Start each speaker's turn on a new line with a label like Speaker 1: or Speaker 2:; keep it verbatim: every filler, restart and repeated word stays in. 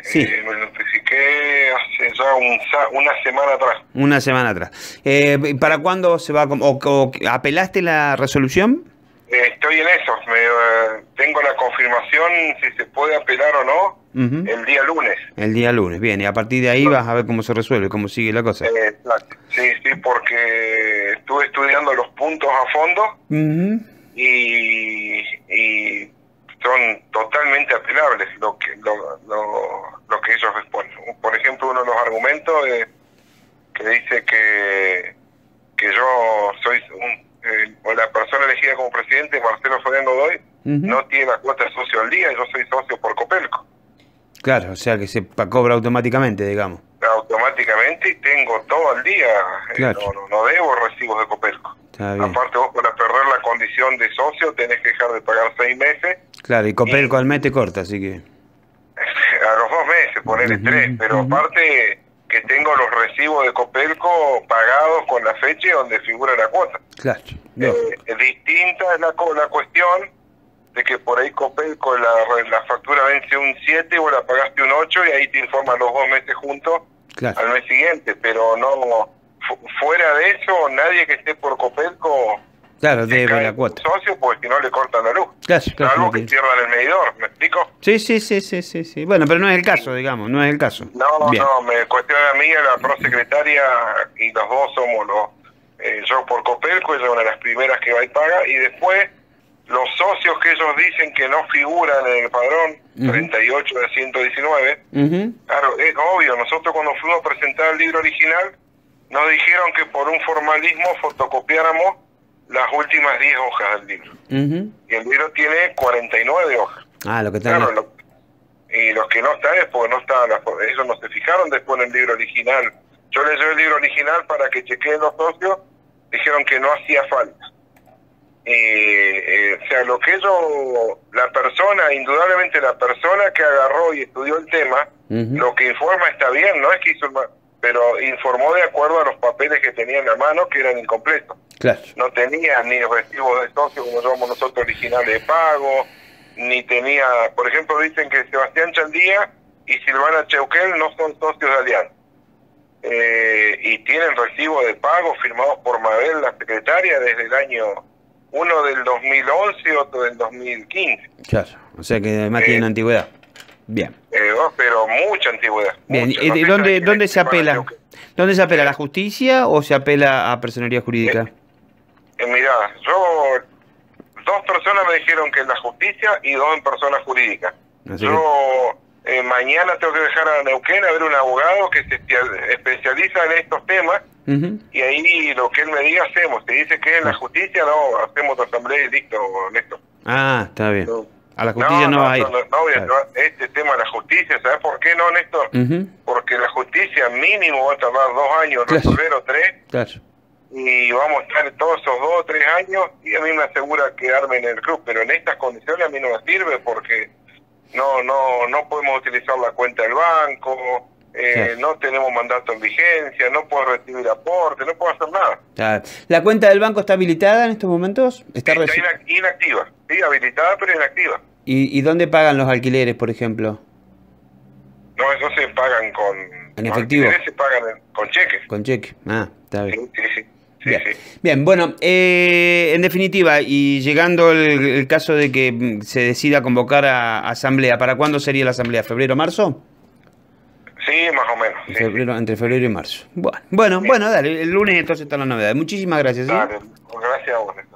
Speaker 1: Sí.
Speaker 2: Eh, me notifiqué hace ya un, una semana atrás.
Speaker 1: Una semana atrás. Eh, ¿Para cuándo se va? A, o, o, ¿Apelaste la resolución?
Speaker 2: Eh, estoy en eso. Me, eh, tengo la confirmación si se puede apelar o no uh-huh. el día lunes.
Speaker 1: El día lunes, bien. Y a partir de ahí vas a ver cómo se resuelve, cómo sigue la cosa.
Speaker 2: Eh, sí, sí, porque estuve estudiando los puntos a fondo uh-huh. y, y son totalmente apelables lo que lo, lo, lo que ellos responden. Por ejemplo, uno de los argumentos es que dice que que yo soy un, eh, o la persona elegida como presidente, Marcelo Fabián Godoy, uh-huh. no tiene la cuota de socio al día y yo soy socio por Copelco.
Speaker 1: Claro, o sea que se cobra automáticamente, digamos.
Speaker 2: Automáticamente y tengo todo el día, claro. eh, no, no debo recibos de Copelco. Aparte vos para perder la condición de socio tenés que dejar de pagar seis meses.
Speaker 1: Claro, y Copelco y, al mes te corta, así que...
Speaker 2: A los dos meses, ponerle uh-huh, tres, pero uh-huh. aparte que tengo los recibos de Copelco pagados con la fecha donde figura la cuota.
Speaker 1: Claro.
Speaker 2: No. Eh, distinta es la, la cuestión de que por ahí Copelco la, la factura vence un siete o la pagaste un ocho y ahí te informan los dos meses juntos claro. al mes siguiente, pero no fuera de eso nadie que esté por Copelco
Speaker 1: claro debe la cuota
Speaker 2: socio, porque si no le cortan la luz,
Speaker 1: claro, claro,
Speaker 2: algo que cierran el medidor, ¿me explico?
Speaker 1: Sí, sí, sí, sí, sí, sí. Bueno, pero no es el caso, digamos, no es el caso.
Speaker 2: No, Bien. no, me cuestiona a mí, a la prosecretaria, y los dos somos los, eh, yo por Copelco, ella es una de las primeras que va y paga, y después los socios que ellos dicen que no figuran en el padrón, uh-huh. treinta y ocho de ciento diecinueve, uh-huh. claro, es obvio, nosotros cuando fuimos a presentar el libro original, nos dijeron que por un formalismo fotocopiáramos las últimas diez hojas del libro. Uh-huh. Y el libro tiene cuarenta y nueve hojas.
Speaker 1: Ah, lo que está
Speaker 2: claro, lo, y los que no están es porque no están, ellos no se fijaron después en el libro original. Yo les llevé el libro original para que chequeen los socios, dijeron que no hacía falta. Y, eh, o sea, lo que ellos, la persona, indudablemente la persona que agarró y estudió el tema, uh-huh. lo que informa está bien, no es que hizo, pero informó de acuerdo a los papeles que tenía en la mano, que eran incompletos.
Speaker 1: Claro. No
Speaker 2: tenía ni recibos de socio como llamamos nosotros originales de pago, ni tenía, por ejemplo, dicen que Sebastián Chandía y Silvana Cheuquel no son socios de Alianza. Eh, y tienen recibo de pago firmados por Mabel, la secretaria, desde el año, uno del dos mil once y otro del dos mil quince.
Speaker 1: Claro, o sea que además eh, tienen antigüedad. Bien.
Speaker 2: Eh, pero mucha antigüedad.
Speaker 1: Bien,
Speaker 2: mucha.
Speaker 1: ¿y
Speaker 2: No
Speaker 1: de
Speaker 2: sé
Speaker 1: dónde,
Speaker 2: si
Speaker 1: dónde se apela? ¿Dónde se apela? ¿A la justicia o se apela a personería jurídica?
Speaker 2: Eh, eh, mirá, yo, dos personas me dijeron que en la justicia y dos en persona jurídica. Así yo que... eh, mañana tengo que dejar a Neuquén a ver un abogado que se especializa en estos temas uh-huh. y ahí lo que él me diga hacemos. Si dice que es en la justicia, no, hacemos otra asamblea y listo, Néstor.
Speaker 1: Ah, está bien. A la justicia no,
Speaker 2: no
Speaker 1: va a ir.
Speaker 2: No, no, no, claro. Este tema de la justicia, ¿sabes por qué no, Néstor? Uh-huh. Porque la justicia mínimo va a tardar dos años, claro. resolver o tres.
Speaker 1: Claro.
Speaker 2: Y vamos a estar todos esos dos o tres años y a mí me asegura quedarme en el club, pero en estas condiciones a mí no me sirve porque no no no podemos utilizar la cuenta del banco, eh, claro. no tenemos mandato en vigencia, no puedo recibir aporte, no puedo hacer nada.
Speaker 1: Claro. ¿La cuenta del banco está habilitada en estos momentos?
Speaker 2: Está, está inactiva, sí, habilitada pero inactiva.
Speaker 1: ¿Y, ¿Y dónde pagan los alquileres, por ejemplo?
Speaker 2: No, eso se pagan con...
Speaker 1: ¿En efectivo?
Speaker 2: Los se pagan con cheques.
Speaker 1: Con cheque, ah, está bien.
Speaker 2: Sí, sí, sí. Sí,
Speaker 1: bien.
Speaker 2: sí.
Speaker 1: Bien, bueno, eh, en definitiva, y llegando el, el caso de que se decida convocar a, a asamblea, ¿para cuándo sería la asamblea? ¿Febrero o marzo?
Speaker 2: Sí, más o menos. Sí,
Speaker 1: febrero, sí. Entre febrero y marzo. Bueno, bueno, bueno, dale, el lunes entonces están las novedades. Muchísimas gracias. ¿sí?
Speaker 2: Dale, gracias a vos.